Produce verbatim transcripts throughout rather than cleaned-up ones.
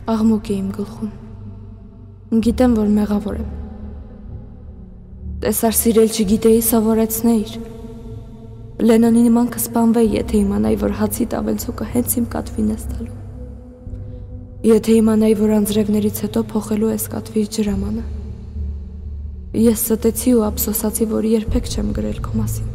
Աղմուկ է իմ գլխում, գիտեմ, որ մեղավոր եմ, տեսար սիրել չգիտեի սովորեցնեիր, Լենոնի նման կսպանվեի, եթե իմանայի, որ հացի տավելցուկը հենց իմ կատվին ես տալու, եթե իմանայի, որ անձրևներից հետո փոխելու ես կատվի ջրամանը, ես ստեցի ու ափսոսացի, որ երբեք չեմ գրել քո մասին,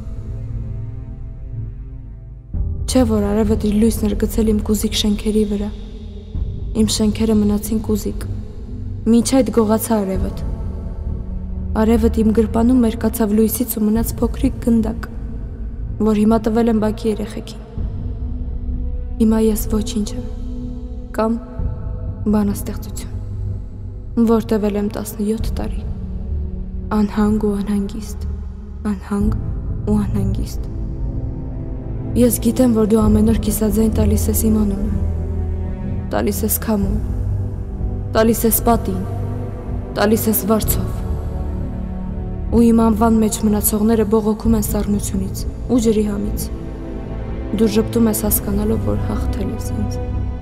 չէ, որ արևդ իր լույսն էր գցել իմ կուզիկ շենքերի վրա, Իմ շենքերը մնացին կուզիկ, մինչ այդ գողացա արևդ, արևդ իմ գրպանում մերկացավ լույսից ու մնաց փոքրիկ գնդակ, որ հիմա տվել եմ բակի երեխեքին, հիմա ես ոչինչ եմ, կամ բանաստեղծություն, որ տևել եմ տասնյոթ տարի, անհանգ ու անհանգիստ, անհանգ ու անհանգիստ, ես գիտեմ, որ դու ամեն օր կիսաձայն տալիս ես իմ անունը, տալիս ես քամուն, տալիս ես պատին, տալիս ես վարձով, ու իմ անվան մեջ մնացողները բողոքում են սառնությունից ու ջրի համից, դու ժպտում ես հասկանալով, որ հաղթել ես ինձ,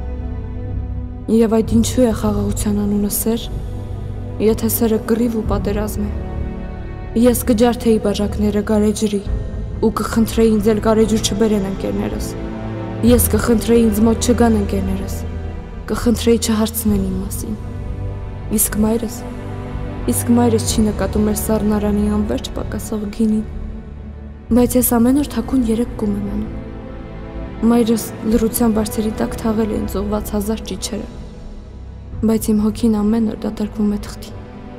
և այդ ինչու է խաղաղության անունը սեր, եթե սերը կռիվ ու պատերազմ է, ես կջարդեի բաժակները գարեջրի ու կխնդրեի ինձ էլ գարեջուր չբերեն ընկերներս, ես կխնդրեի ինձ մոտ չգան ընկերներս, կխնդրեի չհարցնեն իմ մասին, իսկ մայրս, իսկ մայրս չի նկատում էր սառնարանի անվերջ պակասող գինին, բայց ես ամեն օր թաքուն երեք կում եմ անում, մայրս լռության բարձերի տակ թաղել է ինձ ուղված հազար ճիչերը, բայց իմ հոգին ամեն օր դատարկվում է թղթին,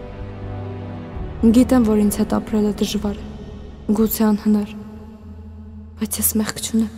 գիտեմ, որ ինձ հետ ապրելը դժվար է, գուցե անհնար, բայց ես մեղք չունեմ,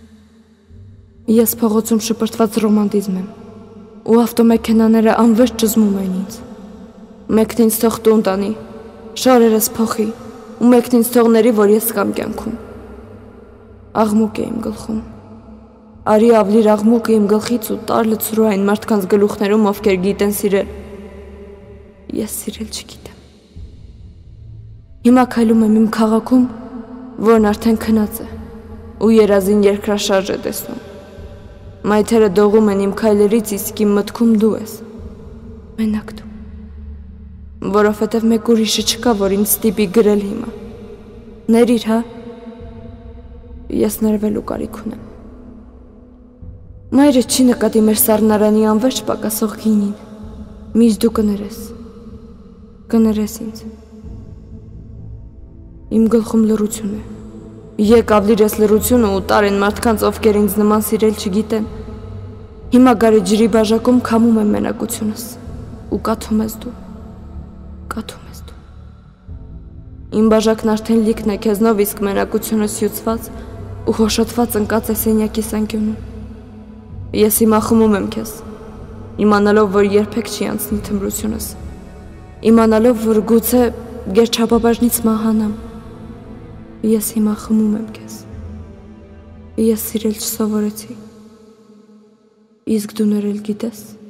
ես փողոցում շպրտված ռոմանտիզմ եմ, ու ավտոմեքենաները անվերջ ճզմում են ինձ, մեկն ինձ թող տուն տանի, շորերս փոխի, ու մեկն ինձ թողների, որ ես կամ կյանքում, աղմուկ է իմ գլխում, արի ավլիր աղմուկը իմ գլխից ու տար լցրու այն մարդկանց գլուխներում, ովքեր գիտեն սիրել, ես սիրել չգիտեմ, հիմա քայլում եմ իմ քաղաքում, որն արդեն քնած է, ու երազին երկրաշարժ է տեսնում, Մայթերը դողում են իմ քայլերից, իսկ իմ մտքում դու ես, մենակ դու, որովհետև մեկ ուրիշը չկա, որ ինձ ստիպի գրել հիմա, ներիր, հա, ես ներվելու կարիք ունեմ, մայրը չի նկատի մեր սառնարանի անվերջ պակասող գինին, միշտ դու կներես, կներես ինձ, իմ գլխում լռություն է, Եկ ավլիր ես լռությունը ու տար են մարդկանց, ովքեր ինձ նման սիրել չգիտեն, հիմա գարեջրի բաժակում քամում եմ մենակությունս, ու կաթում ես դու, կաթում ես դու, իմ բաժակն արդեն լիքն է քեզնով, իսկ մենակությունս հյուծված ու հոշոտված ընկած է սենյակի սանկյունում, ես հիմա խմում եմ քեզ, իմանալով, որ երբեք չի անցնի թմրությունս, իմանալով, որ գուցե գերչափաբաժնից մահանամ, Ես հիմա խմում եմ քեզ, ես սիրել չսովորեցի, իսկ դու ներել գիտես,